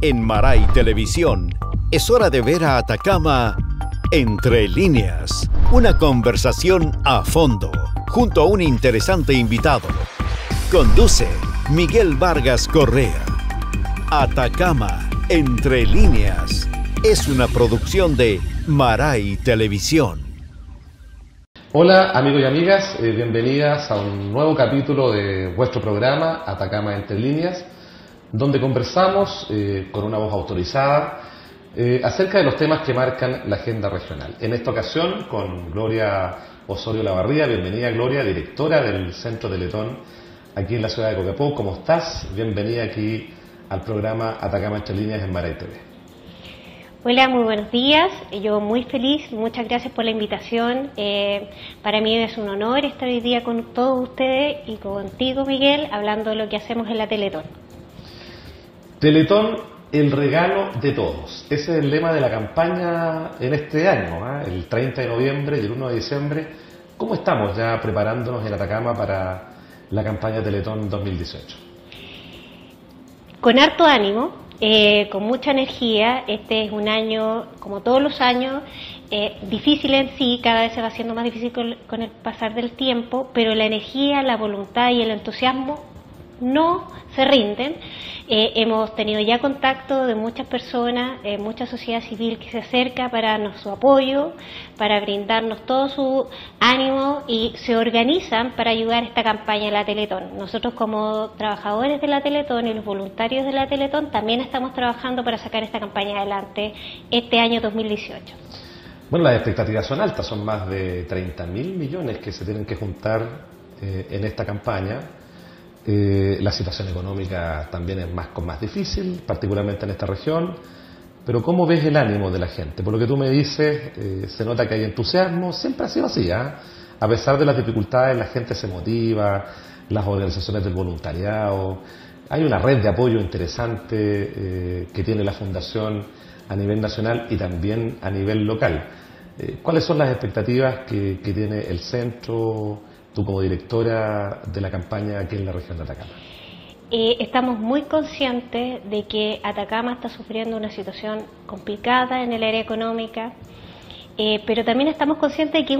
En Maray Televisión, es hora de ver a Atacama Entre Líneas. Una conversación a fondo, junto a un interesante invitado. Conduce Miguel Vargas Correa. Atacama Entre Líneas es una producción de Maray Televisión. Hola amigos y amigas, bienvenidas a un nuevo capítulo de vuestro programa Atacama Entre Líneas, donde conversamos con una voz autorizada acerca de los temas que marcan la agenda regional. En esta ocasión con Gloria Osorio Lavarría. Bienvenida Gloria, directora del Centro Teletón aquí en la ciudad de Copiapó. ¿Cómo estás? Bienvenida aquí al programa Atacama Entre Líneas en Maray TV. Hola, muy buenos días. Yo muy feliz, muchas gracias por la invitación. Para mí es un honor estar hoy día con todos ustedes y contigo, Miguel, hablando de lo que hacemos en la Teletón. Teletón, el regalo de todos. Ese es el lema de la campaña en este año, el 30 de noviembre y el 1 de diciembre. ¿Cómo estamos ya preparándonos en Atacama para la campaña Teletón 2018? Con harto ánimo. Con mucha energía. Este es un año, como todos los años, difícil en sí, cada vez se va haciendo más difícil con el pasar del tiempo, pero la energía, la voluntad y el entusiasmo no se rinden. Hemos tenido ya contacto de muchas personas, mucha sociedad civil que se acerca para darnos su apoyo, para brindarnos todo su ánimo y se organizan para ayudar a esta campaña de la Teletón. Nosotros como trabajadores de la Teletón y los voluntarios de la Teletón también estamos trabajando para sacar esta campaña adelante este año 2018. Bueno, las expectativas son altas, son más de 30.000 millones que se tienen que juntar en esta campaña. La situación económica también es más difícil, particularmente en esta región, pero ¿cómo ves el ánimo de la gente? Por lo que tú me dices, se nota que hay entusiasmo, siempre ha sido así, a pesar de las dificultades la gente se motiva, las organizaciones del voluntariado, hay una red de apoyo interesante que tiene la Fundación a nivel nacional y también a nivel local. ¿Cuáles son las expectativas que tiene el centro, tú como directora de la campaña aquí en la región de Atacama? Estamos muy conscientes de que Atacama está sufriendo una situación complicada en el área económica, pero también estamos conscientes de que es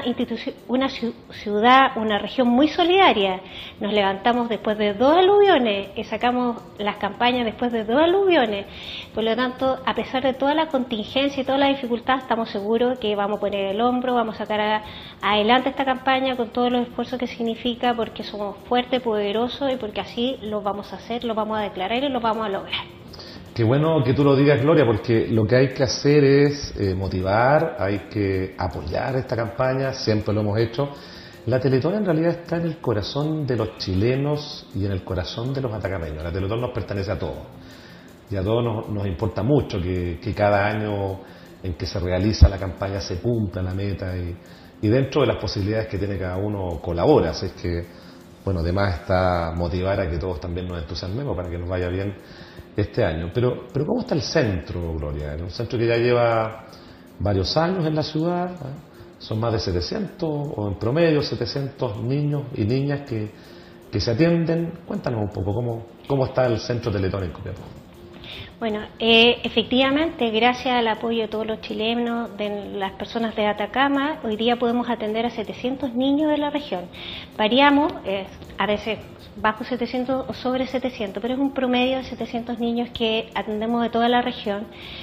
una ciudad, una región muy solidaria. Nos levantamos después de 2 aluviones y sacamos las campañas después de 2 aluviones. Por lo tanto, a pesar de toda la contingencia y toda la dificultad, estamos seguros que vamos a poner el hombro, vamos a sacar adelante esta campaña con todos los esfuerzos que significa, porque somos fuertes, poderosos y porque así lo vamos a hacer, lo vamos a declarar y lo vamos a lograr. Qué bueno que tú lo digas, Gloria, porque lo que hay que hacer es motivar, hay que apoyar esta campaña, siempre lo hemos hecho. La Teletón en realidad está en el corazón de los chilenos y en el corazón de los atacameños. La Teletón nos pertenece a todos y a todos nos importa mucho que cada año en que se realiza la campaña se cumpla la meta y dentro de las posibilidades que tiene cada uno colabora. Así es que, bueno, además está motivar a que todos también nos entusiasmemos para que nos vaya bien este año. Pero ¿cómo está el centro, Gloria? Un centro que ya lleva varios años en la ciudad, son más de 700 o en promedio 700 niños y niñas que se atienden. Cuéntanos un poco cómo está el centro Teletón en Copiapó. Bueno, efectivamente, gracias al apoyo de todos los chilenos, de las personas de Atacama, hoy día podemos atender a 700 niños de la región. Variamos, a veces bajo 700 o sobre 700, pero es un promedio de 700 niños que atendemos de toda la región.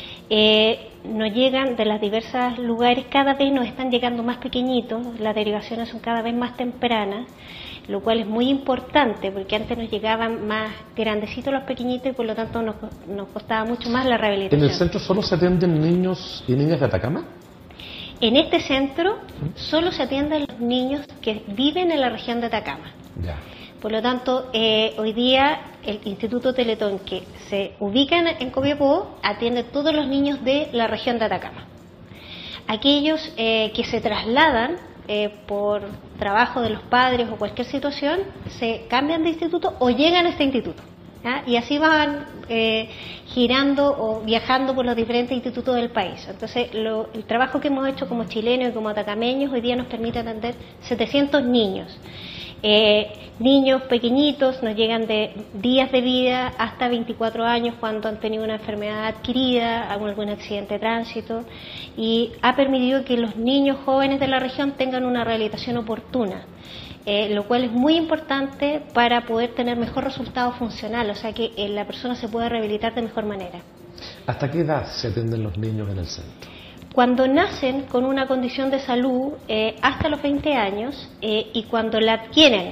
Nos llegan de los diversos lugares, cada vez nos están llegando más pequeñitos, las derivaciones son cada vez más tempranas, lo cual es muy importante porque antes nos llegaban más grandecitos los pequeñitos y por lo tanto nos costaba mucho más la rehabilitación. ¿En el centro solo se atienden niños y niñas de Atacama? En este centro solo se atienden los niños que viven en la región de Atacama. Ya. Por lo tanto, hoy día el Instituto Teletón, que se ubica en Copiapó, atiende a todos los niños de la región de Atacama. Aquellos que se trasladan por trabajo de los padres o cualquier situación, se cambian de instituto o llegan a este instituto. Y así van girando o viajando por los diferentes institutos del país. Entonces, el trabajo que hemos hecho como chilenos y como atacameños hoy día nos permite atender 700 niños. Niños pequeñitos nos llegan de días de vida hasta 24 años cuando han tenido una enfermedad adquirida, algún accidente de tránsito, y ha permitido que los niños jóvenes de la región tengan una rehabilitación oportuna. Lo cual es muy importante para poder tener mejor resultado funcional, o sea que la persona se pueda rehabilitar de mejor manera. ¿Hasta qué edad se atienden los niños en el centro? Cuando nacen con una condición de salud hasta los 20 años y cuando la adquieren,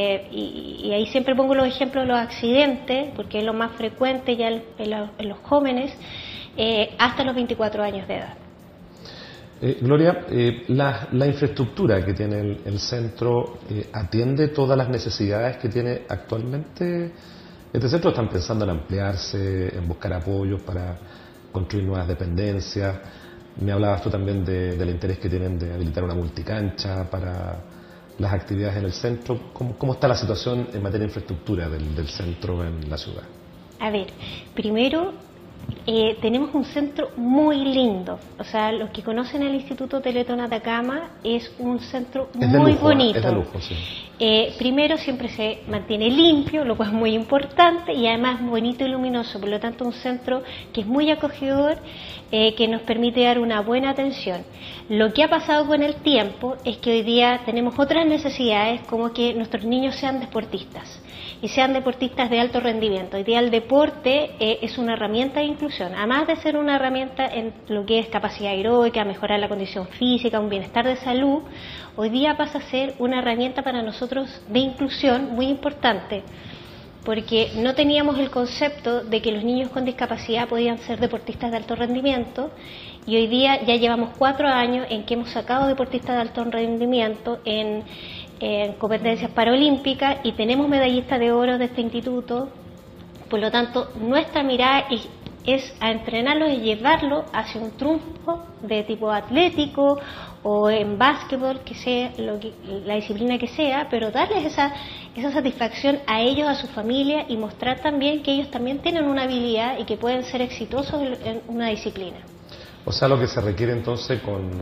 y ahí siempre pongo los ejemplos de los accidentes, porque es lo más frecuente ya en los jóvenes, hasta los 24 años de edad. Gloria, la infraestructura que tiene el centro atiende todas las necesidades que tiene actualmente. Este centro están pensando en ampliarse, en buscar apoyos para construir nuevas dependencias. Me hablabas tú también del interés que tienen de habilitar una multicancha para las actividades en el centro. ¿Cómo está la situación en materia de infraestructura del centro en la ciudad? A ver, primero tenemos un centro muy lindo. O sea, los que conocen el Instituto Teletón Atacama, es un centro muy bonito. Es de lujo, sí. Primero, siempre se mantiene limpio, lo cual es muy importante, y además bonito y luminoso. Por lo tanto, un centro que es muy acogedor, que nos permite dar una buena atención. Lo que ha pasado con el tiempo es que hoy día tenemos otras necesidades, como que nuestros niños sean deportistas y sean deportistas de alto rendimiento. Hoy día el deporte es una herramienta de inclusión, además de ser una herramienta en lo que es capacidad aeróbica, mejorar la condición física, un bienestar de salud. Hoy día pasa a ser una herramienta para nosotros de inclusión muy importante, porque no teníamos el concepto de que los niños con discapacidad podían ser deportistas de alto rendimiento, y hoy día ya llevamos 4 años en que hemos sacado deportistas de alto rendimiento en competencias paralímpicas y tenemos medallistas de oro de este instituto. Por lo tanto, nuestra mirada es a entrenarlos y llevarlos hacia un triunfo de tipo atlético o en básquetbol, que sea la disciplina que sea, pero darles esa satisfacción a ellos, a su familia, y mostrar también que ellos también tienen una habilidad y que pueden ser exitosos en una disciplina. O sea, lo que se requiere entonces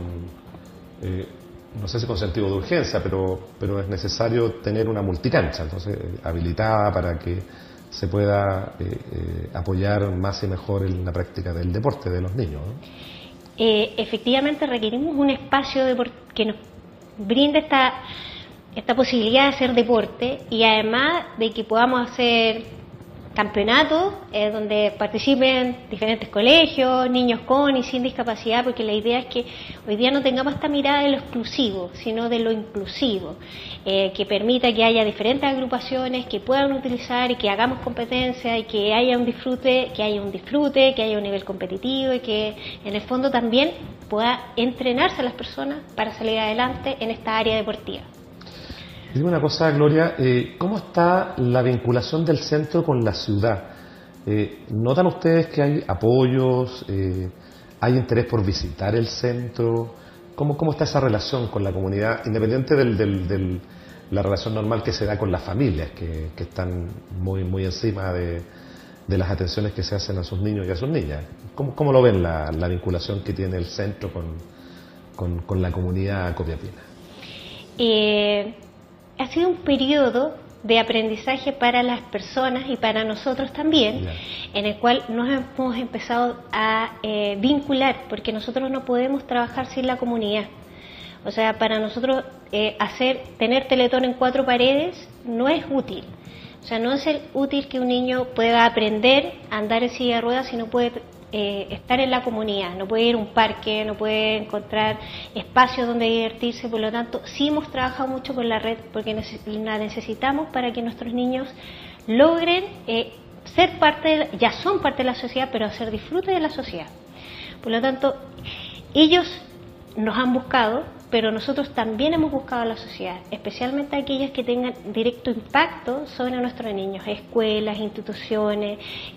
no sé si con sentido de urgencia, pero es necesario tener una multicancha, entonces habilitada para que se pueda apoyar más y mejor en la práctica del deporte de los niños, ¿no? Efectivamente requerimos un espacio que nos brinde esta posibilidad de hacer deporte, y además de que podamos hacer campeonatos donde participen diferentes colegios, niños con y sin discapacidad, porque la idea es que hoy día no tengamos esta mirada de lo exclusivo, sino de lo inclusivo, que permita que haya diferentes agrupaciones que puedan utilizar y que hagamos competencia y que haya un disfrute, que haya un nivel competitivo, y que en el fondo también pueda entrenarse a las personas para salir adelante en esta área deportiva. Dime una cosa, Gloria, ¿cómo está la vinculación del centro con la ciudad? ¿Notan ustedes que hay apoyos, hay interés por visitar el centro? ¿Cómo está esa relación con la comunidad, independiente de la relación normal que se da con las familias, que están muy encima de las atenciones que se hacen a sus niños y a sus niñas? ¿Cómo lo ven la vinculación que tiene el centro con la comunidad copiapina? Ha sido un periodo de aprendizaje para las personas y para nosotros también, en el cual nos hemos empezado a vincular, porque nosotros no podemos trabajar sin la comunidad. O sea, para nosotros tener Teletón en 4 paredes no es útil. O sea, no es útil que un niño pueda aprender a andar en silla de ruedas si no puede estar en la comunidad, no puede ir a un parque, no puede encontrar espacios donde divertirse. Por lo tanto, sí hemos trabajado mucho con la red, porque la necesitamos para que nuestros niños logren ser ya son parte de la sociedad, pero hacer disfrute de la sociedad. Por lo tanto, ellos nos han buscado, pero nosotros también hemos buscado a la sociedad, especialmente aquellas que tengan directo impacto sobre nuestros niños, escuelas, instituciones,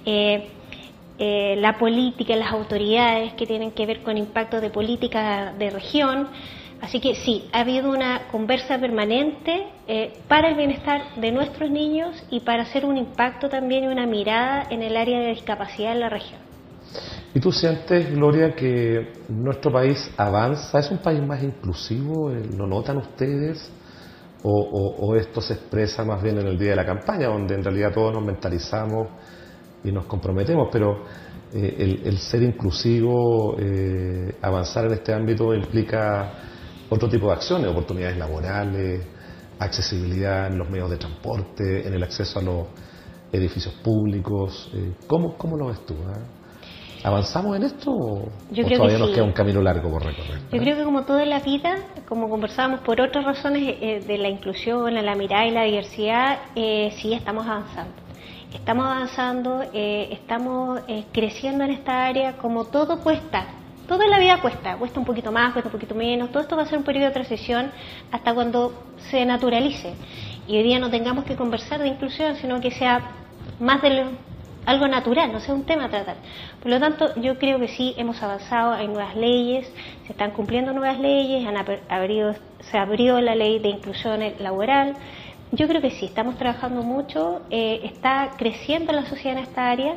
la política, las autoridades que tienen que ver con impactos de política de región. Así que sí, ha habido una conversa permanente para el bienestar de nuestros niños y para hacer un impacto también y una mirada en el área de discapacidad en la región. ¿Y tú sientes, Gloria, que nuestro país avanza? ¿Es un país más inclusivo? ¿Lo notan ustedes? o esto se expresa más bien en el día de la campaña, donde en realidad todos nos mentalizamos y nos comprometemos, pero el ser inclusivo, avanzar en este ámbito implica otro tipo de acciones, oportunidades laborales, accesibilidad en los medios de transporte, en el acceso a los edificios públicos. ¿Cómo lo ves tú? ¿Avanzamos en esto o todavía nos queda un camino largo por recorrer? Yo creo que como todo en la vida, como conversábamos por otras razones de la inclusión, la mirada y la diversidad, sí estamos avanzando. Estamos avanzando, estamos creciendo en esta área, como todo cuesta. Todo en la vida cuesta un poquito más, cuesta un poquito menos. Todo esto va a ser un periodo de transición hasta cuando se naturalice. Y hoy día no tengamos que conversar de inclusión, sino que sea más de algo natural, no sea un tema a tratar. Por lo tanto, yo creo que sí hemos avanzado, hay nuevas leyes, se están cumpliendo nuevas leyes, se abrió la ley de inclusión laboral. Yo creo que sí, estamos trabajando mucho, está creciendo la sociedad en esta área.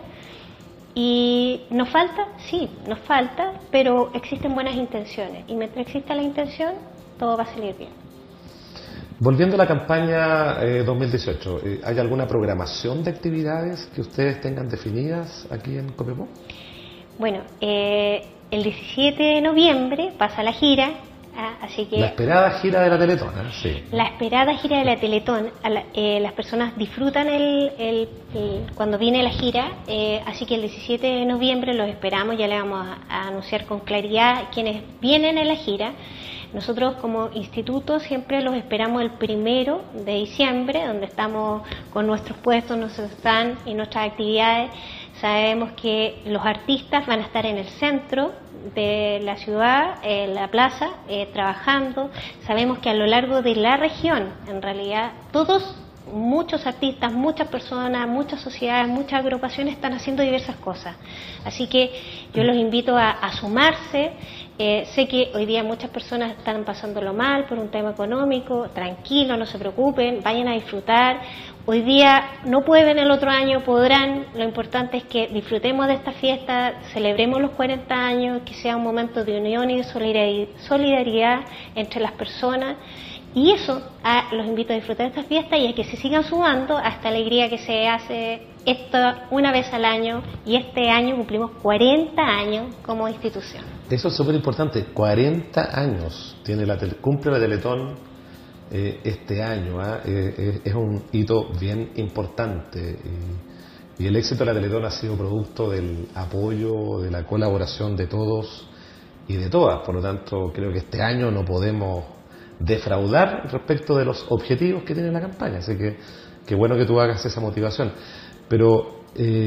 ¿Y nos falta? Sí, nos falta, pero existen buenas intenciones. Y mientras exista la intención, todo va a salir bien. Volviendo a la campaña 2018, ¿hay alguna programación de actividades que ustedes tengan definidas aquí en Copiapó? Bueno, el 17 de noviembre pasa la gira. Así que la esperada gira de la Teletón, sí. La esperada gira de la Teletón, las personas disfrutan cuando viene la gira, así que el 17 de noviembre los esperamos, ya le vamos a anunciar con claridad quienes vienen en la gira. Nosotros como instituto siempre los esperamos el 1 de diciembre, donde estamos con nuestros puestos, nuestros stands y nuestras actividades. Sabemos que los artistas van a estar en el centro de la ciudad, en la plaza, trabajando. Sabemos que a lo largo de la región, en realidad, muchos artistas, muchas personas, muchas sociedades, muchas agrupaciones están haciendo diversas cosas. Así que yo los invito a sumarse. Sé que hoy día muchas personas están pasándolo mal por un tema económico. Tranquilos, no se preocupen, vayan a disfrutar. Hoy día no pueden, el otro año podrán. Lo importante es que disfrutemos de esta fiesta, celebremos los 40 años, que sea un momento de unión y de solidaridad entre las personas. Y eso, los invito a disfrutar de esta fiesta y a que se sigan sumando a esta alegría que se hace esto una vez al año. Y este año cumplimos 40 años como institución. Eso es súper importante, 40 años tiene cumple la Teletón este año, es un hito bien importante y el éxito de la Teletón ha sido producto del apoyo, de la colaboración de todos y de todas. Por lo tanto, creo que este año no podemos defraudar respecto de los objetivos que tiene la campaña, así que qué bueno que tú hagas esa motivación. Pero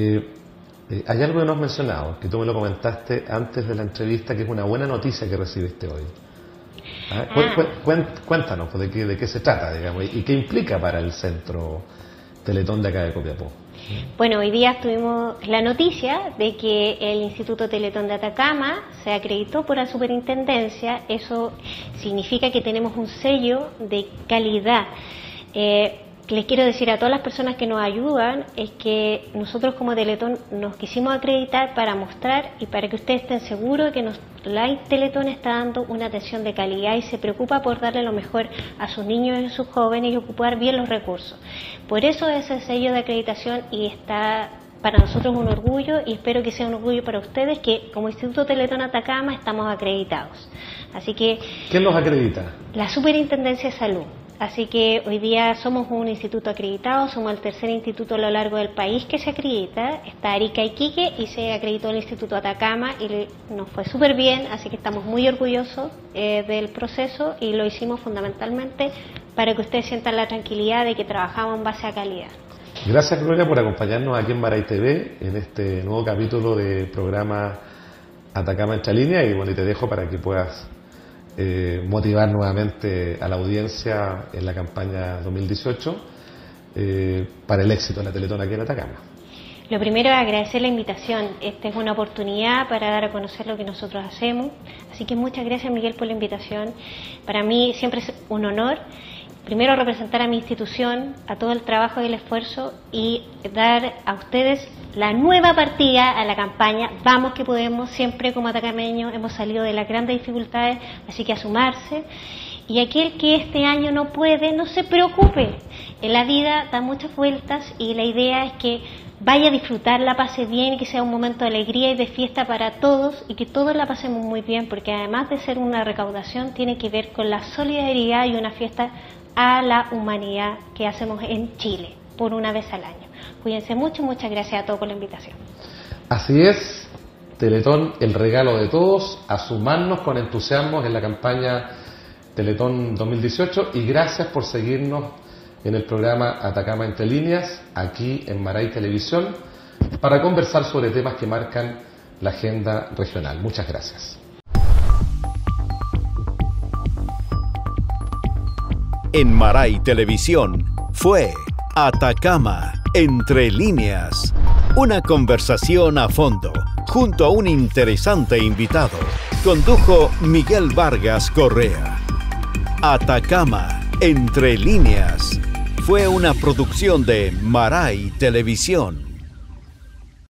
hay algo que no has mencionado, que tú me lo comentaste antes de la entrevista, que es una buena noticia que recibiste hoy. Cuéntanos de qué se trata, digamos, y qué implica para el centro Teletón de acá de Copiapó. Bueno, hoy día tuvimos la noticia de que el Instituto Teletón de Atacama se acreditó por la Superintendencia. Eso significa que tenemos un sello de calidad. Les quiero decir a todas las personas que nos ayudan es que nosotros como Teletón nos quisimos acreditar para mostrar y para que ustedes estén seguros de que la Teletón está dando una atención de calidad y se preocupa por darle lo mejor a sus niños y a sus jóvenes y ocupar bien los recursos. Por eso es el sello de acreditación y está para nosotros un orgullo y espero que sea un orgullo para ustedes que como Instituto Teletón Atacama estamos acreditados. Así que ¿quién los acredita? La Superintendencia de Salud. Así que hoy día somos un instituto acreditado, somos el tercer instituto a lo largo del país que se acredita. Está Arica y Iquique y se acreditó el Instituto Atacama y nos fue súper bien, así que estamos muy orgullosos del proceso y lo hicimos fundamentalmente para que ustedes sientan la tranquilidad de que trabajamos en base a calidad. Gracias, Gloria, por acompañarnos aquí en Barai TV en este nuevo capítulo del programa Atacama Entre Líneas y bueno, y te dejo para que puedas motivar nuevamente a la audiencia en la campaña 2018 para el éxito de la Teletón aquí en Atacama. Lo primero es agradecer la invitación. Esta es una oportunidad para dar a conocer lo que nosotros hacemos. Así que muchas gracias, Miguel, por la invitación. Para mí siempre es un honor, primero representar a mi institución, a todo el trabajo y el esfuerzo y dar a ustedes la nueva partida a la campaña Vamos que Podemos. Siempre como atacameños hemos salido de las grandes dificultades, así que a sumarse. Y aquel que este año no puede, no se preocupe. En la vida da muchas vueltas y la idea es que vaya a disfrutar, la pase bien, que sea un momento de alegría y de fiesta para todos y que todos la pasemos muy bien, porque además de ser una recaudación, tiene que ver con la solidaridad y una fiesta a la humanidad que hacemos en Chile por una vez al año. Cuídense mucho, muchas gracias a todos por la invitación. Así es, Teletón, el regalo de todos, a sumarnos con entusiasmo en la campaña Teletón 2018 y gracias por seguirnos en el programa Atacama Entre Líneas, aquí en Maray Televisión, para conversar sobre temas que marcan la agenda regional. Muchas gracias. En Maray Televisión fue Atacama Entre Líneas, una conversación a fondo junto a un interesante invitado. Condujo Miguel Vargas Correa. Atacama Entre Líneas fue una producción de Maray Televisión.